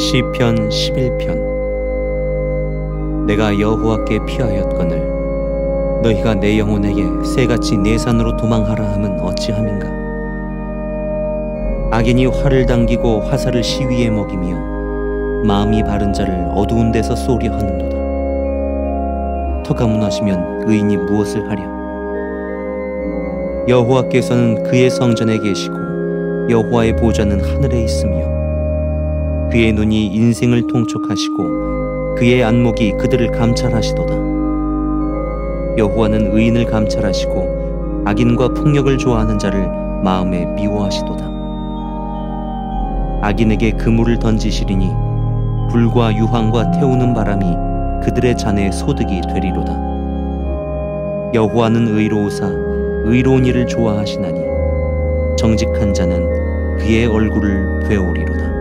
시편 11편. 내가 여호와께 피하였거늘 너희가 내 영혼에게 새같이 내 산으로 도망하라 함은 어찌함인가. 악인이 활을 당기고 화살을 시위에 먹이며 마음이 바른 자를 어두운 데서 쏘려 하는도다. 터가 무너지면 의인이 무엇을 하랴. 여호와께서는 그의 성전에 계시고 여호와의 보좌는 하늘에 있으며 그의 눈이 인생을 통촉하시고 그의 안목이 그들을 감찰하시도다. 여호와는 의인을 감찰하시고 악인과 폭력을 좋아하는 자를 마음에 미워하시도다. 악인에게 그물을 던지시리니 불과 유황과 태우는 바람이 그들의 잔에 소득이 되리로다. 여호와는 의로우사 의로운 일을 좋아하시나니 정직한 자는 그의 얼굴을 뵈오리로다.